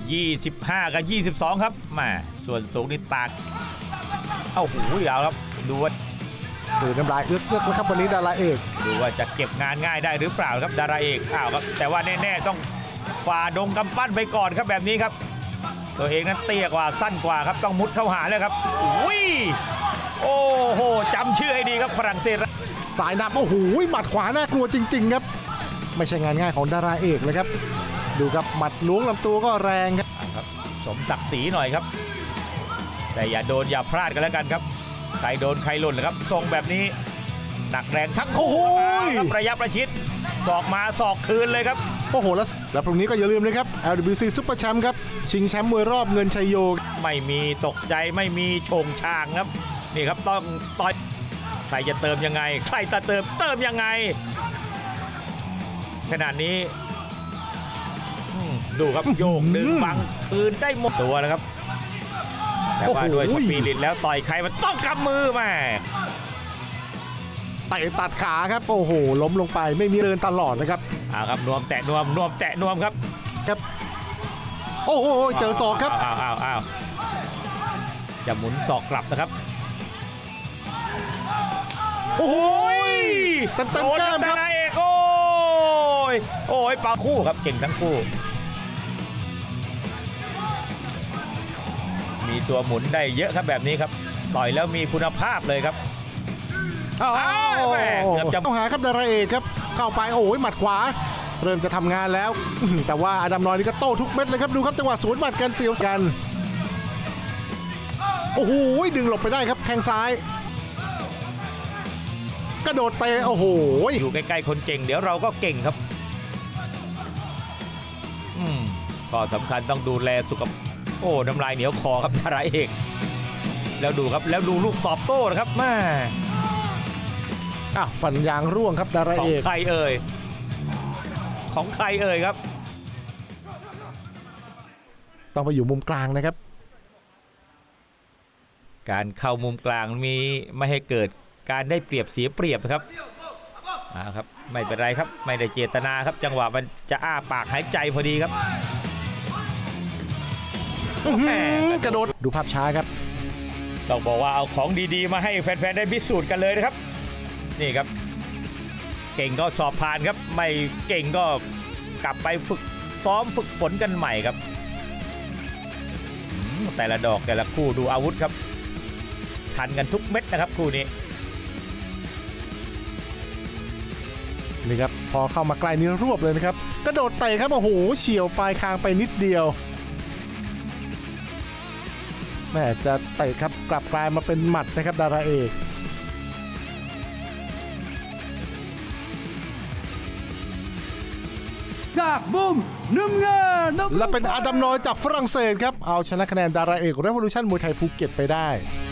25 กับ 22ครับมาส่วนสูงนี่ตากเอ้าหูยาวครับดูว่าน้ำลายเอื้อกแล้วครับวันนี้ดาราเอกดูว่าจะเก็บงานง่ายได้หรือเปล่าครับดาราเอกครับแต่ว่าแน่ๆต้องฝ่าดงกำปั้นไปก่อนครับแบบนี้ครับตัวเองนั้นเตี้ยกว่าสั้นกว่าครับต้องมุดเข้าหาแล้วครับอุ้ยโอ้โหจำชื่อให้ดีครับฝรั่งเศสสายนับโอ้โหหมัดขวาน่ากลัวจริงๆครับไม่ใช่งานง่ายของดาราเอกเลยครับดูครับหมัดล้วงลำตัวก็แรงครับสมศักดิ์ศรีหน่อยครับแต่อย่าโดนอย่าพลาดกันแล้วกันครับใครโดนใครหล่นเลยครับทรงแบบนี้หนักแรงทั้งคู่ครับระยะประชิดศอกมาศอกคืนเลยครับโอ้โหแล้วพรุ่งนี้ก็อย่าลืมนะครับ LWC ซุปเปอร์แชมป์ครับชิงแชมป์มวยรอบเงินชัยโยไม่มีตกใจไม่มีโฉงฉางครับนี่ครับต้องต่อยใครจะเติมยังไงใครจะเติมยังไงขนาดนี้ดูครับโยกดึงบังคืนได้หมดตัวนะครับแต่ว่าด้วยสปีริตแล้วต่อยใครมันต้องกำมือมาเตะตัดขาครับโอ้โหล้มลงไปไม่มีเดินตลอดนะครับครับนวมแตะนวมแตะนวมครับโอ้โหเจอศอกครับจะหมุนศอกกลับนะครับโอ้โหเต็มแก้มครับโอ้ยปาคู่ครับเก่งทั้งคู่มีตัวหมุนได้เยอะครับแบบนี้ครับต่อยแล้วมีคุณภาพเลยครับเกือบจะต้องหาครับดาราเอกครับเข้าไปโอ้ยหมัดขวาเริ่มจะทำงานแล้วแต่ว่าอดัมน้อยนี่ก็โต้ทุกเม็ดเลยครับดูครับจังหวะสวนหมัดกันเสียวกันโอ้โหดึงหลบไปได้ครับแข้งซ้ายกระโดดเตะโอ้โหอยู่ใกล้ๆคนเก่งเดี๋ยวเราก็เก่งครับก็สำคัญต้องดูแลสุขภาพโอ้น้ำลายเหนียวคอครับดาราเอกแล้วดูครับแล้วดูลูกตอบโต้นะครับแม่ฟันยางร่วงครับดาราเอกของใครเอ่ยครับต้องไปอยู่มุมกลางนะครับการเข้ามุมกลางมีไม่ให้เกิดการได้เปรียบเสียเปรียบครับครับไม่เป็นไรครับไม่ได้เจตนาครับจังหวะมันจะอ้าปากหายใจพอดีครับกระโดดดูภาพช้าครับต้องบอกว่าเอาของดีๆมาให้แฟนๆได้พิสูจน์กันเลยนะครับนี่ครับเก่งก็สอบผ่านครับไม่เก่งก็กลับไปฝึกซ้อมฝึกฝนกันใหม่ครับแต่ละดอกแต่ละคู่ดูอาวุธครับทันกันทุกเม็ดนะครับคู่นี้นี่ครับพอเข้ามาใกล้นี้รวบเลยนะครับกระโดดเตะครับโอ้โหเฉียวปลายคางไปนิดเดียวแม่จะเตะครับกลับกลายมาเป็นหมัดนะครับดาราเอกจากมุมน้ำเงินและเป็นอดัมน้อยจากฝรั่งเศสครับเอาชนะคะแนนดาราเอก Revolution มวยไทยภูเก็ตไปได้